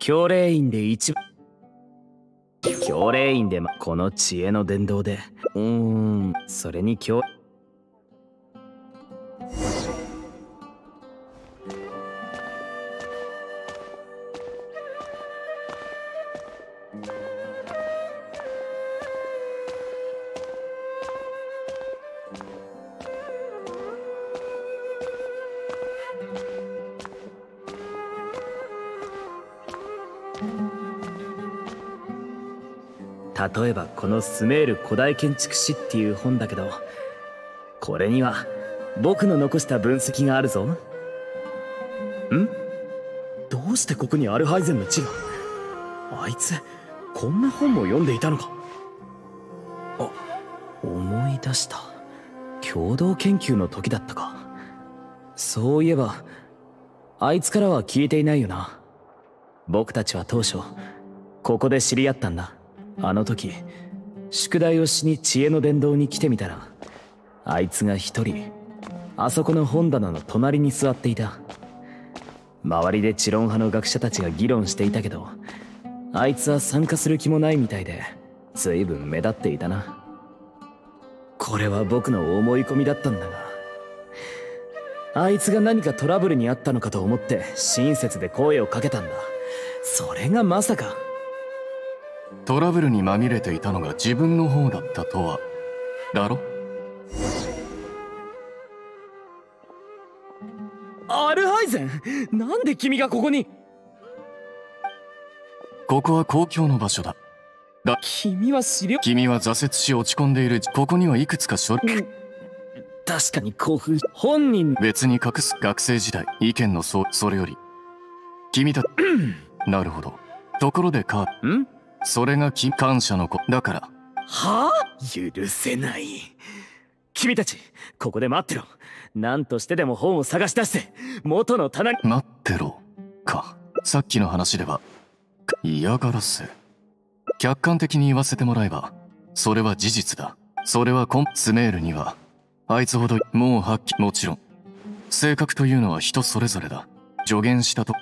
教霊院で教霊院でこの知恵の伝道でそれに例えばこのスメール古代建築史っていう本だけど、これには僕の残した分析があるぞ。どうしてここにアルハイゼンの地が？あいつこんな本も読んでいたのか。あ、思い出した。共同研究の時だったか。そういえばあいつからは聞いていないよな。僕たちは当初ここで知り合ったんだ。あの時宿題をしに知恵の殿堂に来てみたら、あいつが一人あそこの本棚の隣に座っていた。周りで知論派の学者たちが議論していたけど、あいつは参加する気もないみたいで随分目立っていたな。これは僕の思い込みだったんだが、あいつが何かトラブルにあったのかと思って親切で声をかけたんだ。それがまさか。 トラブルにまみれていたのが自分の方だったとはだろ。 アルハイゼン、なんで君がここに？ ここは公共の場所だ。 君は君は挫折し落ち込んでいる。ここにはいくつか確かに興奮。本人別に隠す。学生時代意見のそれより君だなるほど。ところでそれが感謝の子だから。 はあ？許せない。君たちここで待ってろ。何としてでも本を探し出して元の棚に。 待ってろか。さっきの話では嫌がらせ。客観的に言わせてもらえばそれは事実だ。それはスメールにはあいつほどもうもちろん性格というのは人それぞれだ。助言したと。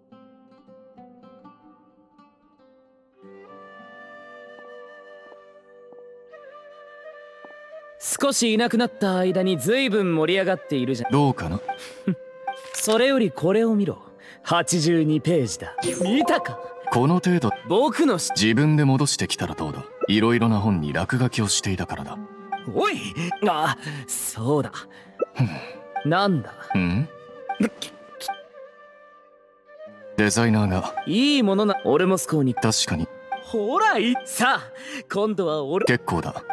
少しいなくなった間に随分盛り上がっているじゃん。 どうかな。 それよりこれを見ろ。82ページだ。見たか？ この程度。 僕の自分で戻してきたらどうだ。いろいろな本に落書きをしていたからだ。 おい、あ、そうだ。なんだ。 デザイナーがいいものな。オルモス校に。 確かに。 ほらさあ今度は結構だ。